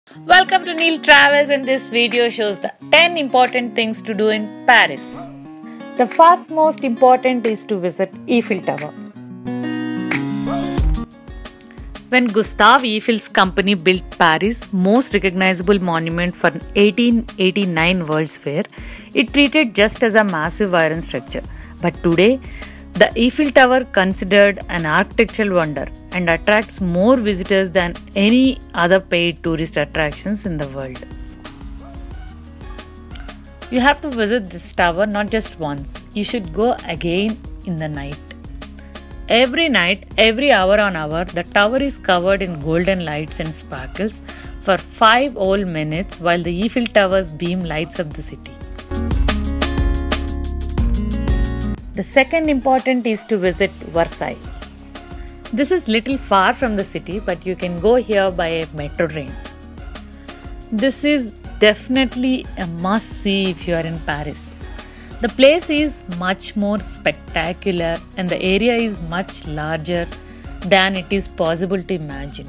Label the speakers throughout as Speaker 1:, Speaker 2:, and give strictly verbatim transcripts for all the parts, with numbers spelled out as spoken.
Speaker 1: Welcome to Neil Travels, and this video shows the ten important things to do in Paris. The first most important is to visit Eiffel Tower. When Gustave Eiffel's company built Paris' most recognizable monument for eighteen eighty-nine World's Fair, it treated just as a massive iron structure. But today, the Eiffel Tower considered an architectural wonder and attracts more visitors than any other paid tourist attractions in the world. You have to visit this tower not just once, you should go again in the night. Every night, every hour on hour, the tower is covered in golden lights and sparkles for five whole minutes while the Eiffel Tower's beam lights up the city. The second important is to visit Versailles. This is little far from the city, but you can go here by a metro train. This is definitely a must-see if you are in Paris. The place is much more spectacular and the area is much larger than it is possible to imagine.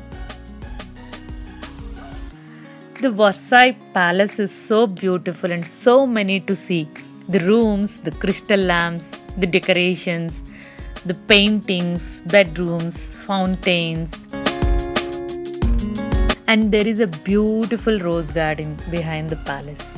Speaker 1: The Versailles Palace is so beautiful and so many to see. The rooms, the crystal lamps, the decorations, the paintings, bedrooms, fountains. And there is a beautiful rose garden behind the palace.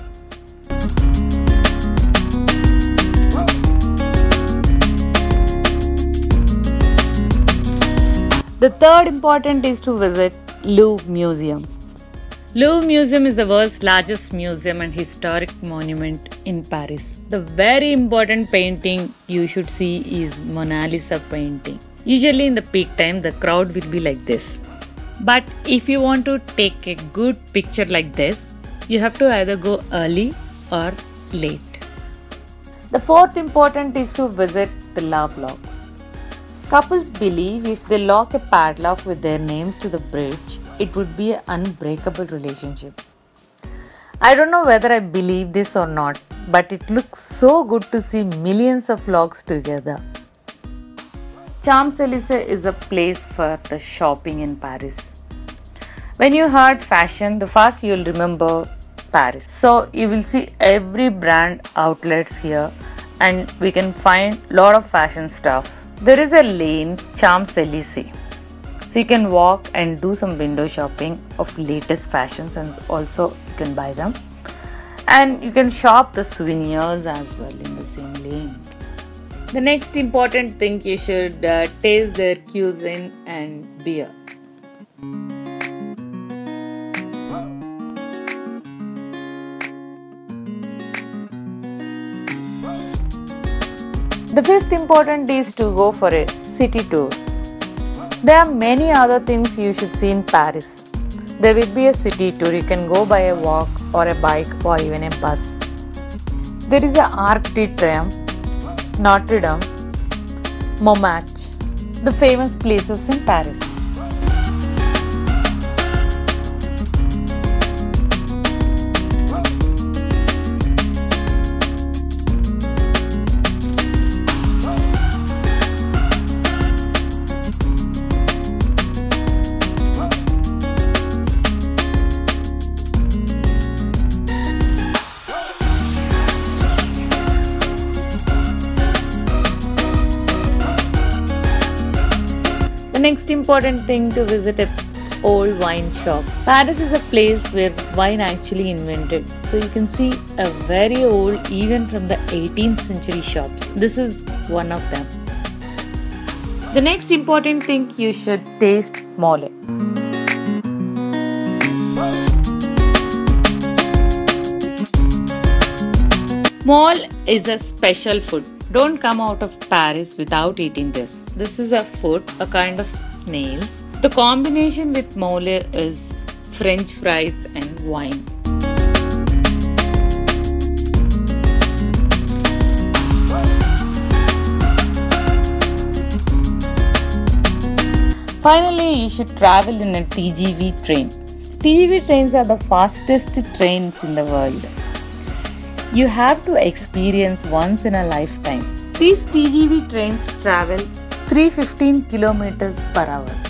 Speaker 1: The third important is to visit Louvre Museum. Louvre Museum is the world's largest museum and historic monument in Paris. The very important painting you should see is Mona Lisa painting. Usually in the peak time, the crowd will be like this. But if you want to take a good picture like this, you have to either go early or late. The fourth important is to visit the love locks. Couples believe if they lock a padlock with their names to the bridge, it would be an unbreakable relationship. I don't know whether I believe this or not, but it looks so good to see millions of locks together. Champs-Élysées is a place for the shopping in Paris. When you heard fashion, the first you will remember Paris. So you will see every brand outlets here and we can find a lot of fashion stuff. There is a lane, Champs-Élysées. So you can walk and do some window shopping of latest fashions and also you can buy them. And you can shop the souvenirs as well in the same lane. The next important thing, you should uh, taste their cuisine and beer. The fifth important is to go for a city tour. There are many other things you should see in Paris. There will be a city tour. You can go by a walk or a bike or even a bus. There is a Arc de Triomphe, Notre Dame, Montmartre, the famous places in Paris. The next important thing to visit is old wine shop. Paris is a place where wine actually invented. So you can see a very old, even from the eighteenth century shops. This is one of them. The next important thing, you should taste mole. Mole is a special food. Don't come out of Paris without eating this. This is a food, a kind of snails. The combination with mole is French fries and wine. Finally, you should travel in a T G V train. T G V trains are the fastest trains in the world. You have to experience once in a lifetime. These T G V trains travel three hundred fifteen kilometers per hour.